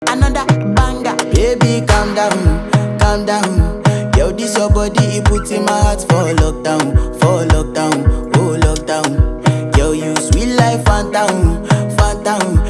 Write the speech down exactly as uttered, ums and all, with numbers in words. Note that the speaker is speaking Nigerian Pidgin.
another banger. Baby, calm down, calm down. Yo, this your body, it puts in my heart for lockdown, for lockdown, oh lockdown. Yo, you sweet life, phantom, phantom.